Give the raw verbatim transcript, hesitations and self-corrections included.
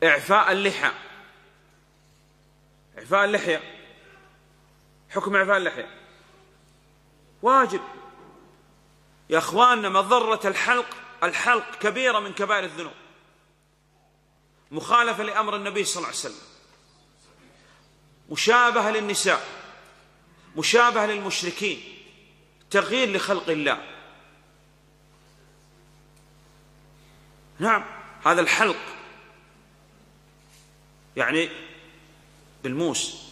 إعفاء اللحى، إعفاء اللحية، حكم إعفاء اللحية واجب يا أخواننا. مضرة الحلق، الحلق كبيرة من كبائر الذنوب، مخالفة لأمر النبي صلى الله عليه وسلم، مشابهة للنساء، مشابهة للمشركين، تغيير لخلق الله. نعم، هذا الحلق يعني بالموس